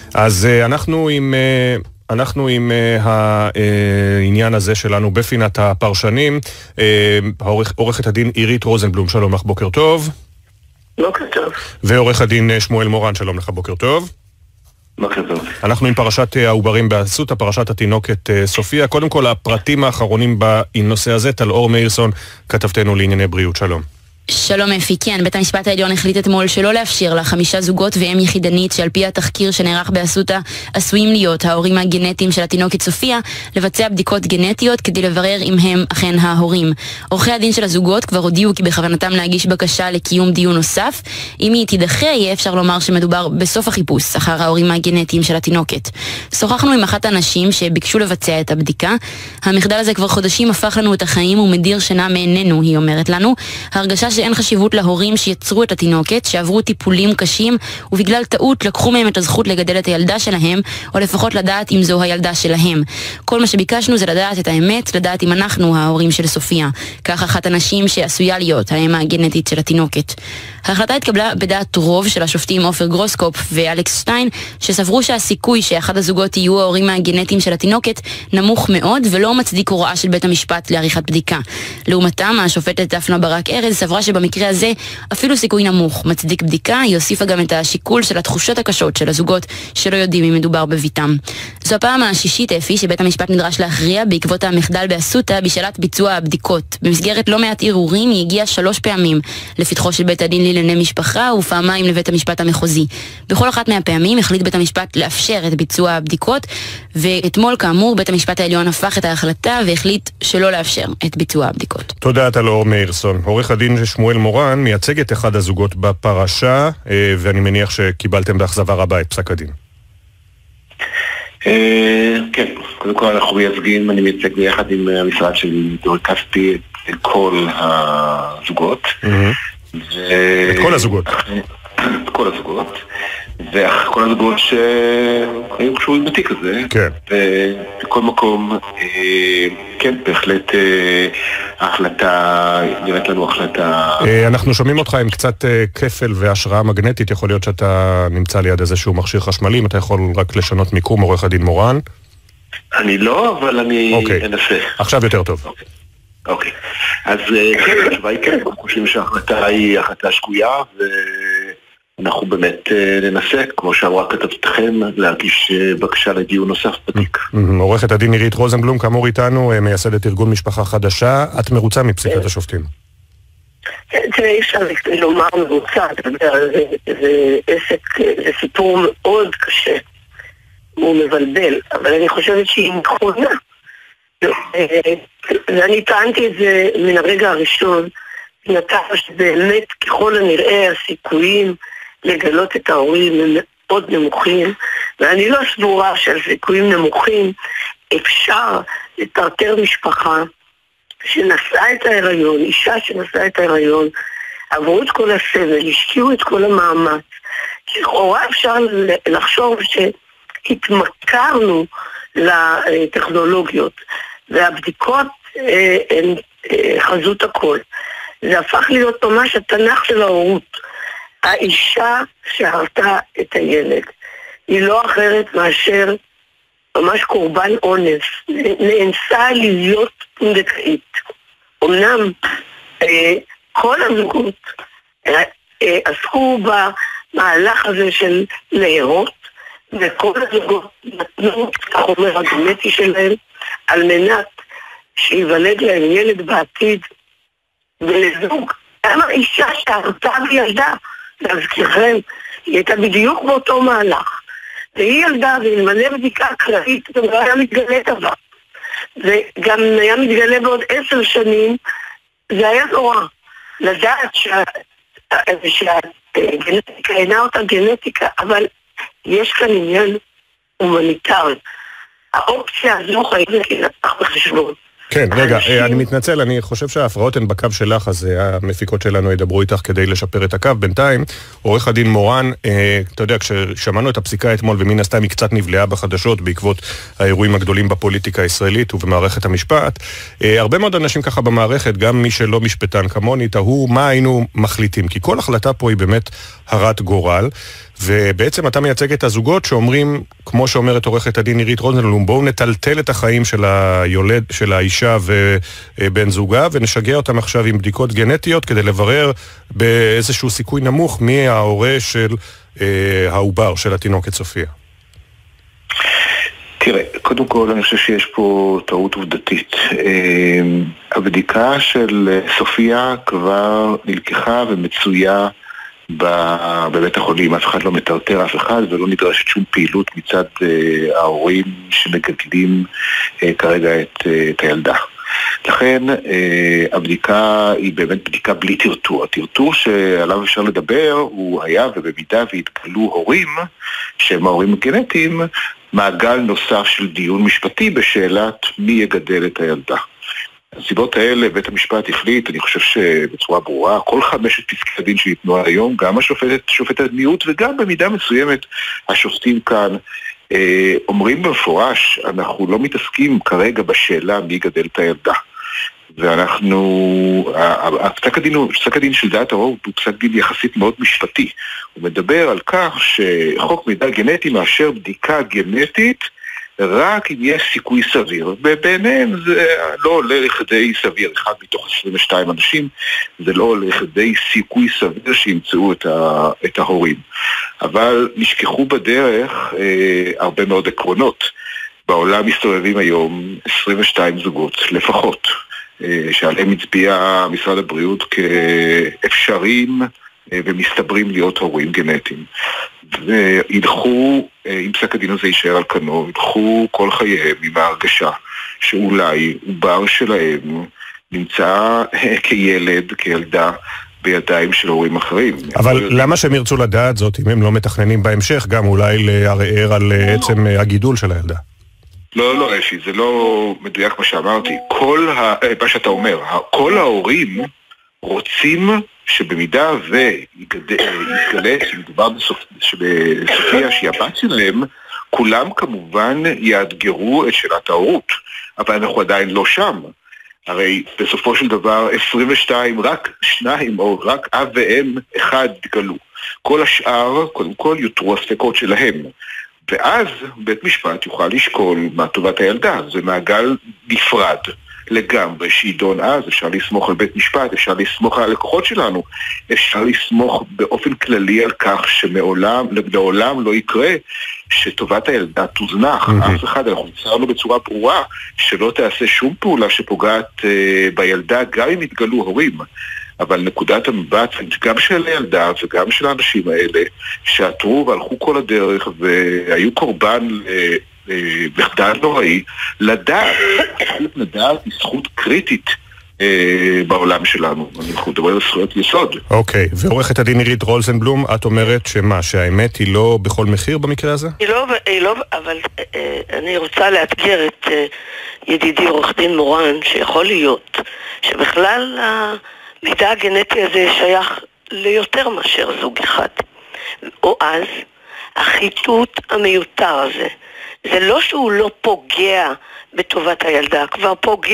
אז אנחנו עם העניין הזה שלנו בפינת הפרשנים. עורכת הדין עירית רוזנבלום, שלום לך, בוקר טוב. בוקר טוב. ועורך הדין שמואל מורן, שלום לך, בוקר טוב. בוקר טוב. אנחנו עם פרשת העוברים באסותא, פרשת התינוקת סופיה. קודם כל, הפרטים האחרונים בנושא הזה, טל אור מאירסון, כתבתנו לענייני בריאות, שלום. שלום אפי, כן, בית המשפט העליון החליט אתמול שלא לאפשר לה 5 זוגות ואם יחידנית שעל פי התחקיר שנערך באסותא עשויים להיות ההורים הגנטיים של התינוקת סופיה לבצע בדיקות גנטיות כדי לברר אם הם אכן ההורים. עורכי הדין של הזוגות כבר הודיעו כי בכוונתם להגיש בקשה לקיום דיון נוסף. אם היא תידחה יהיה אפשר לומר שמדובר בסוף החיפוש אחר ההורים הגנטיים של התינוקת. שוחחנו עם אחת האנשים שביקשו לבצע את הבדיקה. המחדל הזה כבר חודשים הפך לנו את החיים ומדיר שינה מעינינו, היא אומרת לנו. הרגשה שאין חשיבות להורים שיצרו את התינוקת, שעברו טיפולים קשים, ובגלל טעות לקחו מהם את הזכות לגדל את הילדה שלהם, או לפחות לדעת אם זו הילדה שלהם. כל מה שביקשנו זה לדעת את האמת, לדעת אם אנחנו ההורים של סופיה. כך אחת הנשים שעשויה להיות האמה הגנטית של התינוקת. ההחלטה התקבלה בדעת רוב של השופטים עופר גרוסקופ ואלכס שטיין, שסברו שהסיכוי שאחד הזוגות יהיו ההורים הגנטיים של התינוקת נמוך מאוד, ולא מצדיק הוראה של בית המשפט לעריכת בדיקה. לעומתם, השופטת דפנה ברק ארז סברה שבמקרה הזה אפילו סיכוי נמוך מצדיק בדיקה. היא הוסיפה גם את השיקול של התחושות הקשות של הזוגות שלא יודעים אם מדובר בביתם. זו הפעם השישית אפי שבית המשפט נדרש להכריע בעקבות המחדל באסותא בשאלת ביצוע הבדיקות. במסגרת לא מעט ערעורים היא הגיעה 3 פעמים לפתחו של בית הדין לענייני משפחה ופעמיים לבית המשפט המחוזי. בכל אחת מהפעמים החליט בית המשפט לאפשר את ביצוע הבדיקות, ואתמול כאמור בית המשפט העליון הפך את ההחלטה והחליט שלא לאפשר את ביצוע הבדיקות. תודה טל אור מאירסון. עורך הדין שמואל מורן מייצג את אחד הזוגות בפרשה, ואני מניח שקיבלתם באכזבה רבה את פסק הדין. כן, קודם כל אנחנו מייצגים, אני מייצג ביחד עם המשרד של דור כספי את כל הזוגות. את כל הזוגות? את כל הזוגות. וכל הזוגות שהיו קשורים בתיק הזה. כן. ובכל מקום, כן, בהחלט ההחלטה, נראית לנו החלטה... אנחנו שומעים אותך עם קצת כפל והשראה מגנטית. יכול להיות שאתה נמצא ליד איזשהו מכשיר חשמלי, אם אתה יכול רק לשנות מיקום, עורך הדין מורן. אני לא, אבל אני אנסה. עכשיו יותר טוב. אוקיי. אז כן, התשובה היא כן, אנחנו חושבים שההחלטה היא החלטה שגויה, ואנחנו באמת ננסה, כמו שאמרה כתבתכם, להגיש בקשה לדיון נוסף בתיק. עורכת הדין עירית רוזנבלום, כאמור איתנו, מייסדת ארגון משפחה חדשה. את מרוצה מפסיקת השופטים? תראה, אי אפשר לומר מרוצה, זה עסק, זה סיפור מאוד קשה, הוא מבלבל, אבל אני חושבת שהיא נכונה. ואני טענתי את זה מן הרגע הראשון, נתן שבאמת ככל הנראה הסיכויים לגלות את ההורים הם מאוד נמוכים, ואני לא סבורה שעל סיכויים נמוכים אפשר לטרטר משפחה שנשאה את ההיריון, אישה שנשאה את ההיריון, עברו את כל הסבל, השקיעו את כל המאמץ. לכאורה אפשר לחשוב שהתמכרנו לטכנולוגיות, והבדיקות הן חזות הכל. זה הפך להיות ממש התנ"ך של ההורות. האישה שהרתה את הילד היא לא אחרת מאשר ממש קורבן אונס, נאנסה להיות פונדקאית. אמנם כל הזוגות עסקו במהלך הזה של להרות, וכל הזוגות נתנו את החומר הגנטי שלהם על מנת שיוולד להם ילד בעתיד. ולזוג, גם האישה שהרתה וילדה, להזכירכם, היא הייתה בדיוק באותו מהלך. והיא ילדה ולמלא בדיקה אקראית, זה לא היה מתגלה דבר. וגם היה מתגלה בעוד 10 שנים, זה היה נורא. לדעת שהגנטיקה אינה אותה גנטיקה, אבל יש כאן עניין הומניטרי. האופציה הזו חייבת לקחת בחשבון. כן, רגע, אני מתנצל, אני חושב שההפרעות הן בקו שלך, אז המפיקות שלנו ידברו איתך כדי לשפר את הקו. בינתיים, עורך הדין מורן, אתה יודע, כששמענו את הפסיקה אתמול, ומין הסתם היא קצת נבלעה בחדשות בעקבות האירועים הגדולים בפוליטיקה הישראלית ובמערכת המשפט, הרבה מאוד אנשים ככה במערכת, גם מי שלא משפטן כמוני, תהו מה היינו מחליטים, כי כל החלטה פה היא באמת הרת גורל, ובעצם אתה מייצג את הזוגות שאומרים, כמו שאומרת עורכת הדין עירית רוזנבלום, בואו נטלטל את החיים של היולד, של האישה ובן זוגה, ונשגע אותם עכשיו עם בדיקות גנטיות כדי לברר באיזשהו סיכוי נמוך מי ההורה של העובר, של התינוקת סופיה. תראה, קודם כל אני חושב שיש פה טעות עובדתית. הבדיקה של סופיה כבר נלקחה ומצויה בבית החולים. אף אחד לא מטרטר אף אחד ולא נדרשת שום פעילות מצד ההורים שמגדלים כרגע את הילדה. לכן הבדיקה היא באמת בדיקה בלי טרטור. הטרטור שעליו אפשר לדבר הוא היה, ובמידה והתגלו הורים שהם ההורים הגנטיים, מעגל נוסף של דיון משפטי בשאלת מי יגדל את הילדה. הסיבות האלה בית המשפט החליט, אני חושב שבצורה ברורה, כל 5 פסקי הדין שיתנו היום, גם שופטת מיעוט וגם במידה מסוימת השופטים כאן, אומרים במפורש, אנחנו לא מתעסקים כרגע בשאלה מי יגדל את הילדה. ואנחנו, פסק הדין של דעת הרוב הוא פסק דין יחסית מאוד משפטי. הוא מדבר על כך שחוק מידע גנטי מאשר בדיקה גנטית רק אם יש סיכוי סביר. וביניהם זה לא עולה לכדי סביר, אחד מתוך 22 אנשים, זה לא עולה לכדי סיכוי סביר שימצאו את ההורים. אבל נשכחו בדרך הרבה מאוד עקרונות. בעולם מסתובבים היום 22 זוגות לפחות, שעליהם הצביע משרד הבריאות כאפשרים ומסתברים להיות הורים גנטיים. וילכו, אם פסק הדין הזה יישאר על כנו, ילכו כל חייהם עם ההרגשה שאולי עובר שלהם נמצא כילד, כילדה, בידיים של הורים אחרים. אבל למה שהם ירצו לדעת זאת אם הם לא מתכננים בהמשך גם אולי לערער על עצם הגידול של הילדה? לא, אפי, זה לא מדויק מה שאמרתי. מה שאתה אומר, כל ההורים רוצים שבמידה ויתגלה שמדובר בסופיה שהיא הבת שלהם, כולם כמובן יאתגרו את שאלת ההורות. אבל אנחנו עדיין לא שם. הרי בסופו של דבר 22, רק 2 או רק אב ואם אחד התגלו. כל השאר, קודם כל, יותרו הספקות שלהם. ואז בית משפט יוכל לשקול מה טובת הילדה. זה מעגל נפרד לגמרי שידון אז. אפשר לסמוך על בית משפט, אפשר לסמוך על הלקוחות שלנו, אפשר לסמוך באופן כללי על כך שלעולם לא יקרה שטובת הילדה תוזנח. אף אחד, אנחנו נצרנו בצורה ברורה שלא תעשה שום פעולה שפוגעת בילדה גם אם יתגלו הורים. אבל נקודת המבט גם של הילדה וגם של האנשים האלה שעתרו והלכו כל הדרך והיו קורבן מחדל נוראי, לדעת היא זכות קריטית בעולם שלנו. אנחנו מדברים על זכויות יסוד. אוקיי, ועורכת הדין עירית רוזנבלום, את אומרת שמה, שהאמת היא לא בכל מחיר במקרה הזה? היא לא, אבל אני רוצה לאתגר את ידידי עורך דין מורן, שיכול להיות שבכלל המידע הגנטי הזה שייך ליותר מאשר זוג אחד. או אז החיתות המיותר הזה, זה לא שהוא לא פוגע בטובת הילדה, כבר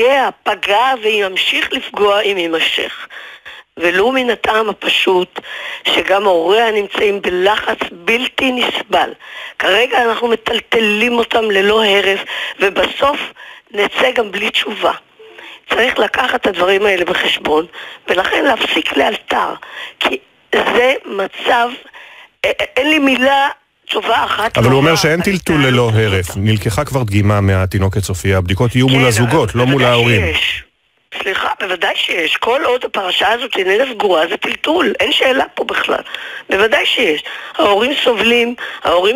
פגע וימשיך לפגוע אם יימשך. ולא מן הטעם הפשוט שגם הוריה נמצאים בלחץ בלתי נסבל. כרגע אנחנו מטלטלים אותם ללא הרף, ובסוף נצא גם בלי תשובה. צריך לקחת את הדברים האלה בחשבון, ולכן להפסיק לאלתר, כי זה מצב, אין לי מילה טובה אחת. אבל הוא אומר שאין טלטול ללא הרף, נלקחה כבר דגימה מהתינוקת סופיה, הבדיקות יהיו מול הזוגות, לא מול ההורים. סליחה, בוודאי שיש. כל עוד הפרשה הזאת איננה סגורה, זה טלטול. אין שאלה פה בכלל. בוודאי שיש. ההורים סובלים, ההורים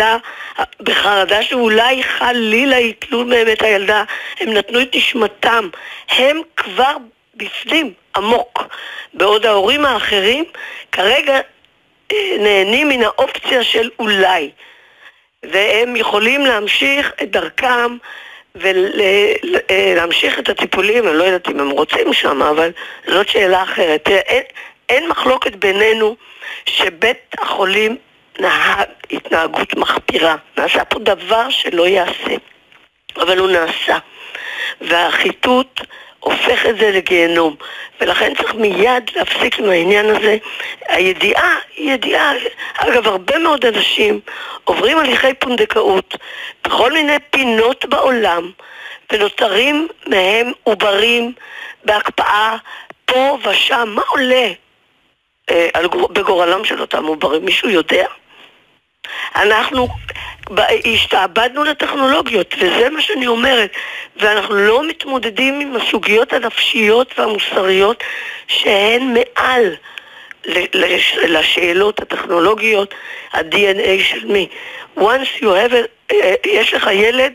בחרדה שאולי חלילה יתלו מהם את הילדה. הם נתנו את נשמתם. הם כבר בפנים עמוק. בעוד ההורים האחרים כרגע נהנים מן האופציה של אולי. והם יכולים להמשיך את דרכם ולהמשיך את הטיפולים. אני לא יודעת אם הם רוצים שם, אבל זאת שאלה אחרת. אין מחלוקת בינינו שבית החולים נהג התנהגות מחפירה. נעשה פה דבר שלא יעשה, אבל הוא נעשה. והחיתות הופך את זה לגיהנום. ולכן צריך מיד להפסיק עם העניין הזה. הידיעה היא ידיעה. אגב, הרבה מאוד אנשים עוברים הליכי פונדקאות בכל מיני פינות בעולם, ונותרים מהם עוברים בהקפאה פה ושם. מה עולה בגורלם של אותם עוברים? מישהו יודע? אנחנו השתעבדנו לטכנולוגיות, וזה מה שאני אומרת, ואנחנו לא מתמודדים עם הסוגיות הנפשיות והמוסריות שהן מעל לשאלות הטכנולוגיות, ה-DNA של מי. Once you have יש לך ילד,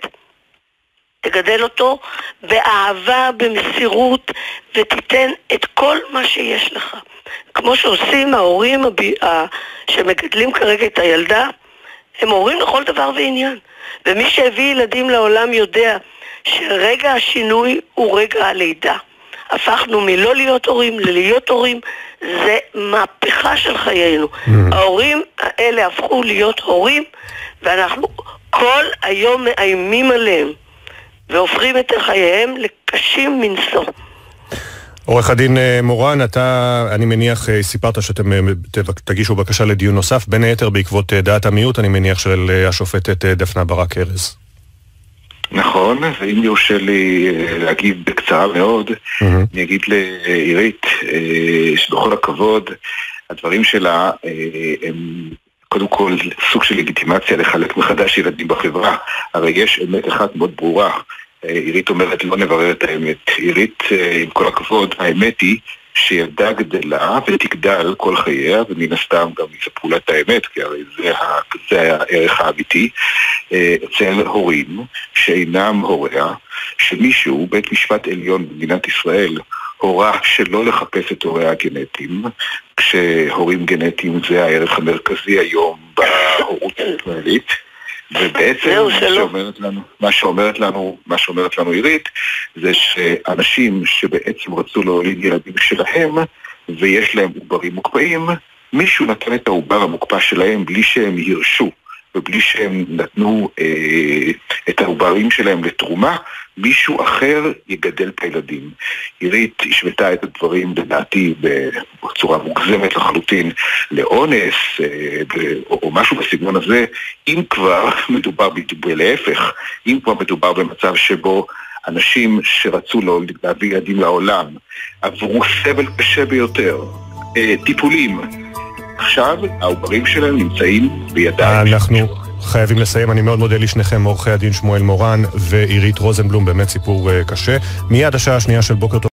תגדל אותו באהבה, במסירות, ותיתן את כל מה שיש לך. כמו שעושים ההורים שמגדלים כרגע את הילדה, הם הורים לכל דבר ועניין. ומי שהביא ילדים לעולם יודע שרגע השינוי הוא רגע הלידה. הפכנו מלא להיות הורים ללהיות הורים, זה מהפכה של חיינו. ההורים האלה הפכו להיות הורים, ואנחנו כל היום מאיימים עליהם, והופכים את חייהם לקשים מנשוא. עורך הדין מורן, אני מניח, סיפרת שאתם תגישו בקשה לדיון נוסף, בין היתר בעקבות דעת המיעוט, אני מניח, של השופטת דפנה ברק ארז. נכון, ואם יורשה לי להגיב בקצרה מאוד, אני אגיד לעירית שבכל הכבוד, הדברים שלה הם קודם כל סוג של לגיטימציה לחלק מחדש ילדים בחברה. הרי יש אמת אחת מאוד ברורה. עירית אומרת לא נברר את האמת. עירית, עם כל הכבוד, האמת היא שילדה גדלה ותגדל כל חייה, ומן הסתם גם יספרו לה את האמת, כי הרי זה הערך האמיתי, אצל הורים שאינם הוריה, שמישהו, בית משפט עליון במדינת ישראל, הורה שלא לחפש את הוריה הגנטיים, כשהורים גנטיים זה הערך המרכזי היום בהורות הישראלית, ובעצם מה שאומרת לנו עירית זה שאנשים שבעצם רצו להוליד ילדים שלהם ויש להם עוברים מוקפאים, מישהו נתן את העובר המוקפא שלהם בלי שהם ירשו ובלי שהם נתנו את העוברים שלהם לתרומה, מישהו אחר יגדל את הילדים. עירית השוותה את הדברים לדעתי בצורה מוגזמת לחלוטין לאונס או משהו בסגנון הזה. אם כבר מדובר להפך, אם כבר מדובר במצב שבו אנשים שרצו להביא ילדים לעולם עברו סבל קשה ביותר, טיפולים, עכשיו העוברים שלהם נמצאים בידיים. אנחנו חייבים לסיים. אני מאוד מודה לשניכם, עורכי הדין שמואל מורן ועירית רוזנבלום, באמת סיפור קשה. מיד השעה השנייה של בוקר טוב.